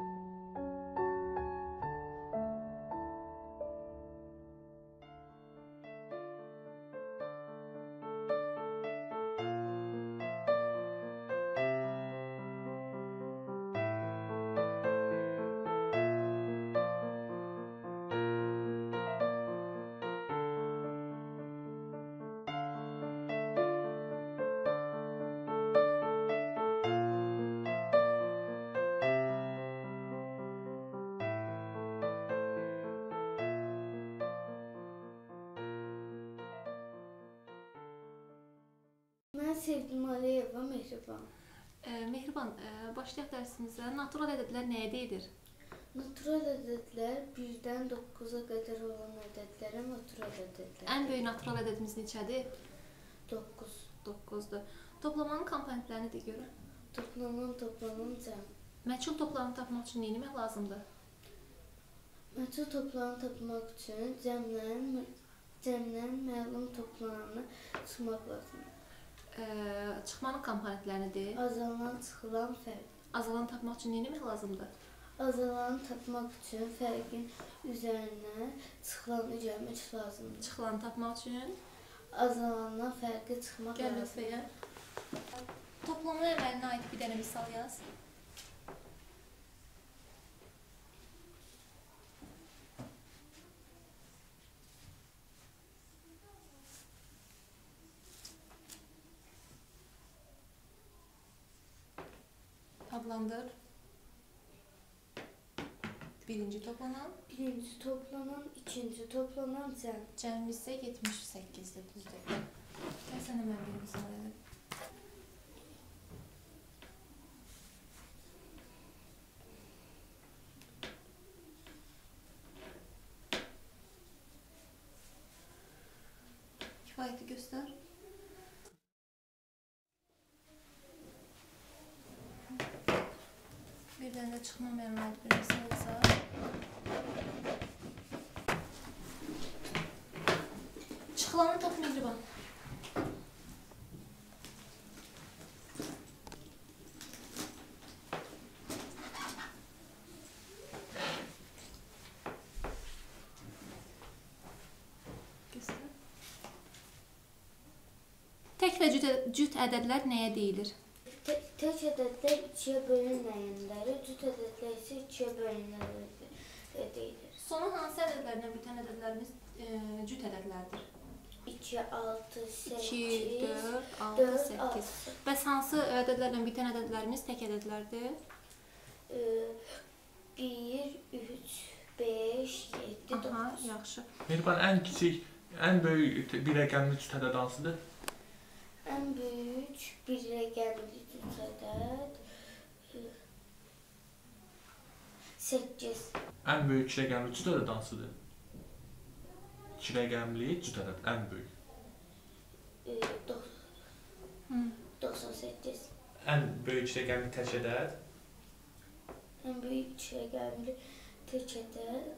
Mən Sevgim Aliyeva Mehriban. Mehriban, başlayaq dərsimizə. Natural ədədlər nəyə deyilir? Natural ədədlər 1-dən 9-a qədər olan ədədlərə natural ədədlər. Ən böyük natural ədədimiz neçədir? 9. 9-dur. Toplamanın komponentlərini de görək. Toplanan cəm. Məchul toplamını tapmaq üçün nə etmək lazımdır? Məchul toplamını tapmaq üçün cəmlərin məlum toplamını çıxmaq lazımdır. Çıxmanın komponentlərini de. Azalan, çıxılan fərq. Azalanı tapmaq üçün nə etmək lazımdır? Azalanı tapmaq üçün fərqin üzərinə çıxılanı gəlmək lazımdır. Çıxılanı tapmaq üçün azalandan fərqi çıxmaq lazımdır. Toplama əməlinə aid bir dənə misal yaz. Adlandır. Birinci toplanan, ikinci toplanan cəm. Cəmimiz isə 78-dir, düzdür. Sənə mən bir misal edim. Kifayəti göstər. Bir dənə də çıxma məlumatı bir misal olsa. Çıxılanı tap Mehriban. Göstər. Tək və cüt ədədlər nəyə deyilir? Tək ədədlər 2-yə bölünməyənləri, cüt ədədlər isə 2-yə bölünənləri deyilir. Sonu hansı ədədlərdən bitən ədədlərimiz cüt ədədlərdir? 2, 6, 8, 2, 4, 6, 8. Bəs hansı ədədlərlə bitən ədədlərimiz tək ədədlərdir? 1, 3, 5, 7, 9. Aha, yaxşı. Mehriban, ən kiçik, ən böyük bir rəqəmli cüt ədəd hansıdır? Ən böyük bir rəqəmli cüt ədəd 8. Ən böyük iki rəqəmli cüt ədəd hansıdır? 2 rəqəmli cüt ədəd ən böyük. 98. Ən böyük iki rəqəmli tək ədəd? Ən böyük iki rəqəmli tək ədəd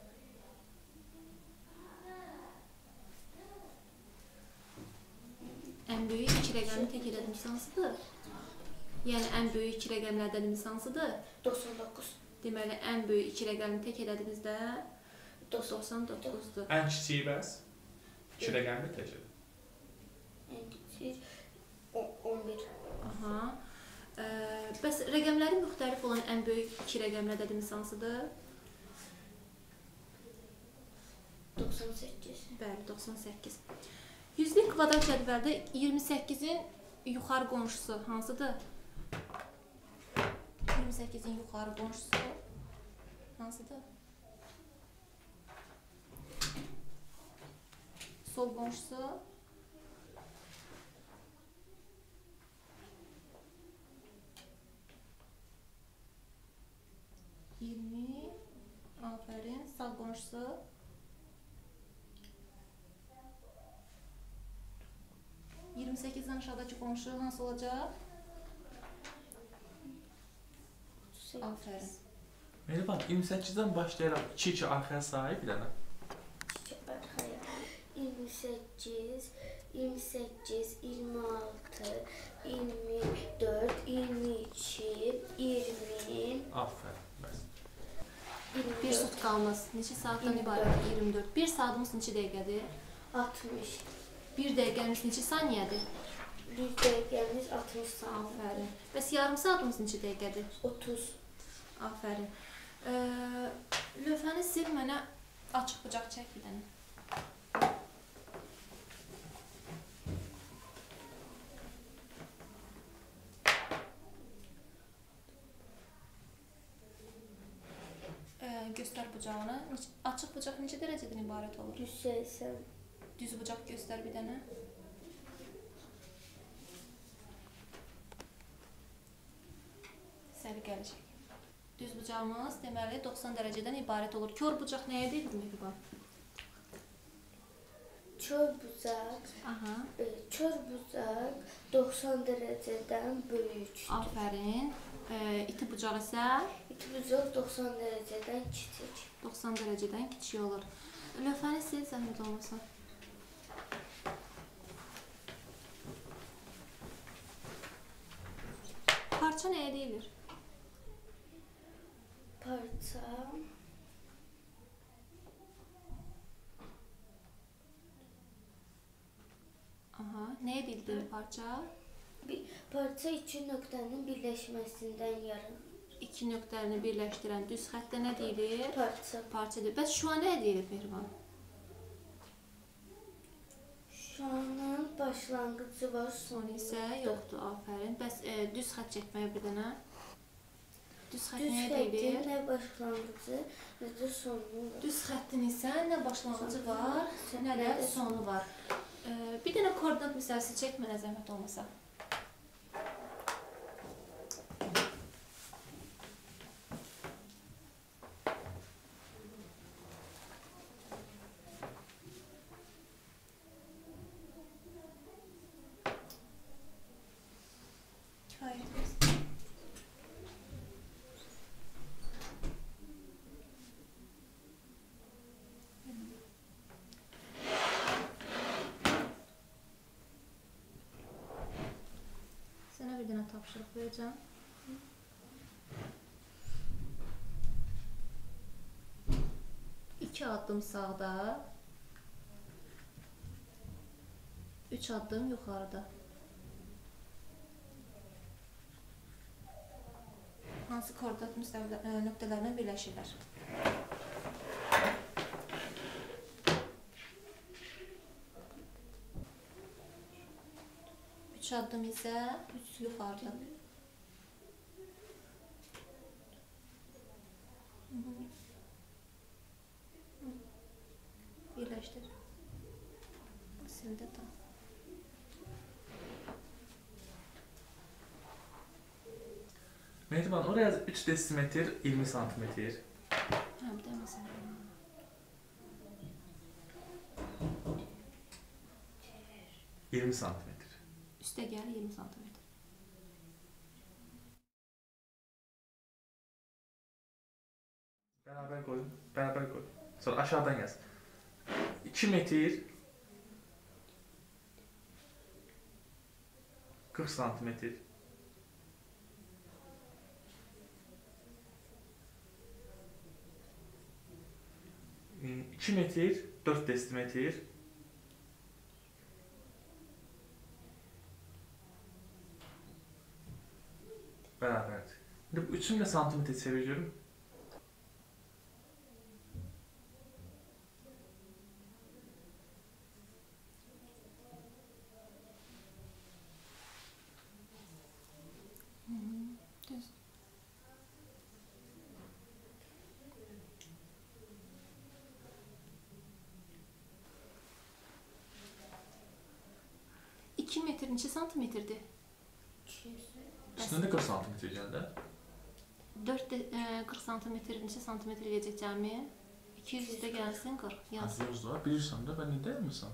Ən böyük iki rəqəmli tək ədədimiz hansıdır? Yəni ən böyük iki rəqəmli ədədimiz hansıdır? 99. Deməli, ən böyük iki rəqəmli tək ədədimiz də 99-dur. Ən kiçiyi bəs? 2 rəqəmli tək ədəd. Ən kiçik 11. Aha. Bəs rəqəmləri müxtəlif olan ən böyük iki rəqəmli ədədimiz hansıdır? 98. Bəli, 98. 100-lik kvadrat cədvəldə 28-in yuxarı qonşusu hansıdır? 28-in yuxarı qonşusu hansıdır? Sol qonşusu? Aferin. Sağ qonşusu? %28'den aşağıdaki qonşu hansı olacaq? Aferin. Mehriban, 28-dən başlayaraq 2-2 arxaya sahib bir dənə. 2 arxaya. 28, 28, 26, 24, 22, 20. Aferin. Bəs. Bir sutkamız neçə saatdan ibarətdir? 24. Bir saatımız neçə dəqiqədir? 60. Bir dəqiqəmiz neçə saniyədir? Bir dəqiqəmiz 60 saniyə. Afərin. Bəs yarım saatımız neçə dəqiqədir? 30. Afərin. Lövhəni sil, mənə açıq bucaq çək bir dənə. Göstər bucağını. Açıq bucaq neçə dərəcədən ibarət olur? 180. Düz bucaq göstər bir dənə. Səliqəli çək. Düz bucağımız deməli 90 dərəcədən ibarət olur. Kör bucaq nəyə deyilir Mehriban? Kör bucaq. Aha. Kör bucaq 90 dərəcədən böyükdür. Afərin. İti bucaq isə İti bucaq 90 dərəcədən kiçik. 90 dərəcədən kiçik olur. Lövhəni sil, zəhmət olmasa. Parça nəyə deyilir? Parça Aha, nəyə deyilir parça? parça iki nöqtənin birləşməsindən yaranır. İki nöqtəni birləşdirən düz xəttə nə deyilir? Parça. Parça deyilir. Bəs şua nəyə deyilir Mehriban? Şuanın başlanğıcı var, Sonu isə yoxdur, afərin. Bəs düz xətt çəkməyə bir dənə. Düz xətt Düz nəyə xəttin deyilir? nə başlanğıcı, nə də sonu var. Düz xəttin isə nə başlanğıcı var, nə də sonu var. Bir dənə koordinat misalisi çək mənə zəhmət olmasa. Sənə bir dənə tapşırıq verəcəm. İki addım sağda, 3 addım yuxarıda. Hansı koordinat nöqtələrlə birləşirlər? Üç addım isə yuxarıda. Birləşdir. Sildə tam. Mehriban, oraya 3 desimetr 20 santimetr. Hə, bir də məsələn. Yirmi santimetr. Üstə gəl 20 sm. Beraber koy. Beraber koy. Sonra aşağıdan yaz. 2 metr 40 santimetr. E, 2 metr 4 desimetr. Beraber. Şimdi bu üçünü de santimetre çeviriyorum. Düz. İki metr neçə santimetrdir? 200. Üstünde 40 santimetre geldi. 40 santimetr neçə santimetr eləyəcək cəmi? 200 üstə gəlsin 40. Yaz. Yazıyoruz da. Bilirsən də, ben de değil misin?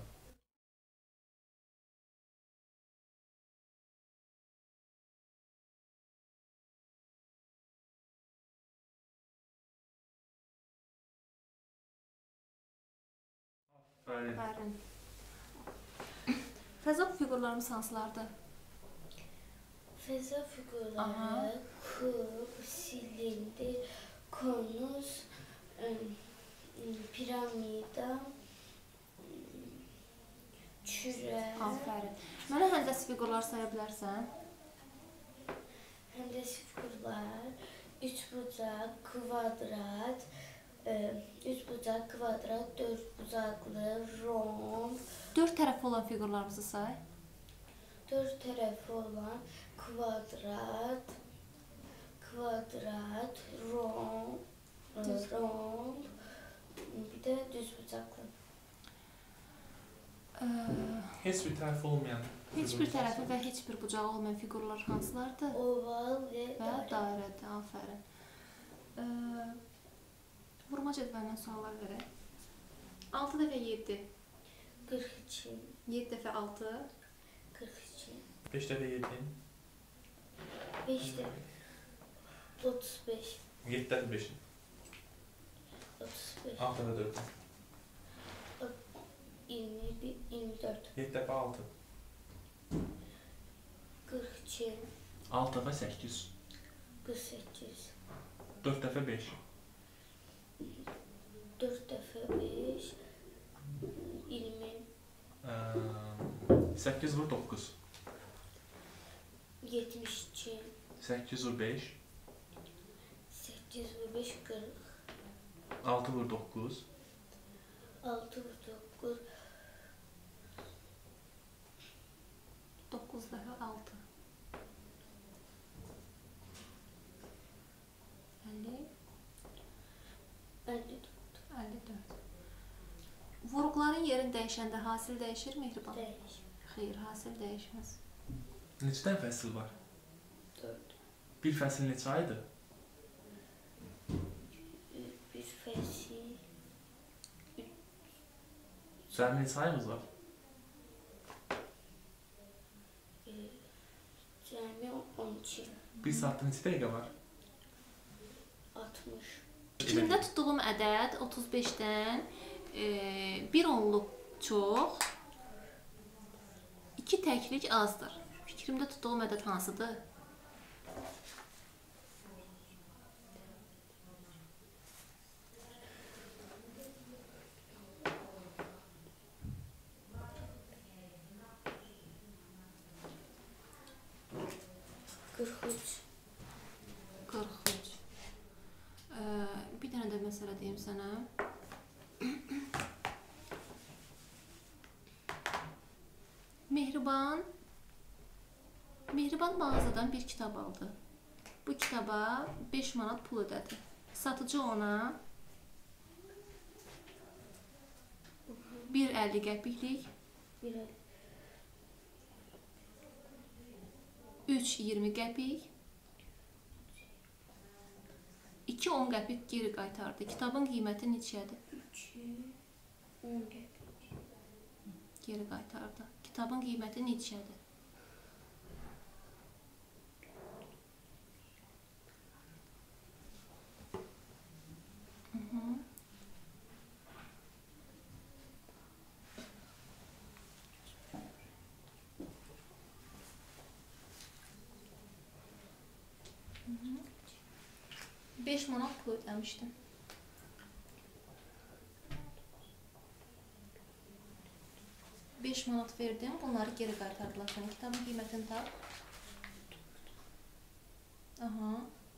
Aferin. Aferin. Fəza fiqurlarımız hansılardır? Fəza fiqurları, Aha. kub, silindir, konus, piramida, kürə, Aferin. Mənə həndəsi fiqurlar saya bilərsən? həndəsi figurlar, üçbucaq, kvadrat, üçbucaq, kvadrat, dördbucaqlı, romb, 4 tərəfli olan fiqurlarımızı say. dörd tərəfi olan kvadrat, romb, bir də düzbucaqlı. Heç bir tərəfi olmayan. Heç bir tərəfi və heç bir bucağı olmayan fiqurlar hansılardır? Oval və Və dairə. dairədir, aferin. Vurma cədvəlindən suallar verək. 6 dəfə 7. 42, 7 dəfə 6. 42, 5 dəfə 7. 5 də 35, 7 dəfə 5. 35, 6 dəfə 4. 21, 24, 7 dəfə 6. 42, 6 dəfə 8. 48, 4 dəfə 5. 4 dəfə 5, 20, 8 vur 9. 72, 8 vur 5. 8 vur 5, 40, 6 vur 9. 6 vur 9, 9 dəfə 6. 50, 54, 54. Vuruqların yerini dəyişəndə hasil dəyişir, Mehriban? Dəyiş, Xeyr, hasil dəyişməz. Neçə dənə fəsil var? 4, Bir fəsil neçə aydır? bir fəsil, Cəmi neçə ayımız var? cəmi 12, Bir saatda neçə dəqiqə var? 60, Fikrimdə tutduğum ədəd 35-dən 1 onluq çox, 2 təklik azdır. Fikrimdə tutduğum ədəd hansıdır? Qırx üç, 43. Bir dənə də məsələ deyim sənə. Mehriban mağazadan bir kitab aldı. Bu kitaba 5 manat pul ödədi. Satıcı ona 1.50 qəpiklik, 3.20 qəpik, 2.10 qəpik geri qaytardı. Kitabın qiyməti neçədir? 10 qəpik, Geri qaytardı. Kitabın qiyməti neçədir? Hı hı. 5 manat pul ödəmişdim. Beş manat verdim, bunları geri qaytardılar sənə. Kitabın qiymətini tap. Aha.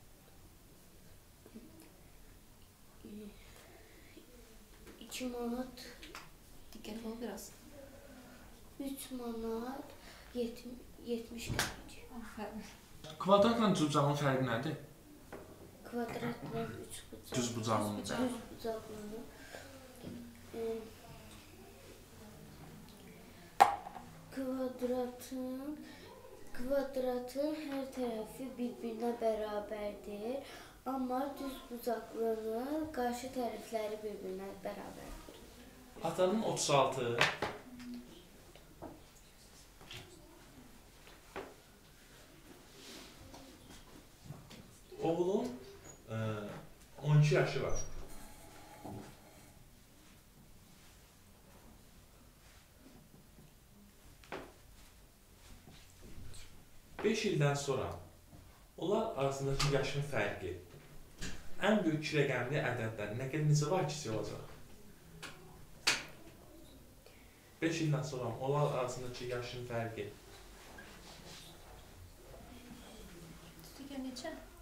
2 manat, Diqqətli ol biraz. 3 manat, 70 qəpik. Aferin. Kvadratla cüzbucağın fərqi nədir? Kvadratla 3 bucaq. Cüzbucağın. Düz bucaqlı. Kvadratın hər tərəfi bir-birinə bərabərdir. Amma düz bucaqlının qarşı tərəfləri bir-birinə bərabərdir. Atanın 36. Oğlun 12 yaşı var. Beş ildən sonra onlar arasındakı yaşın fərqi ən böyük 2 rəqəmli ədədlər nə qədər neçə var kiçik olacaq? 5 ildən sonra onlar arasındakı yaşın fərqi. Üstüge neçə?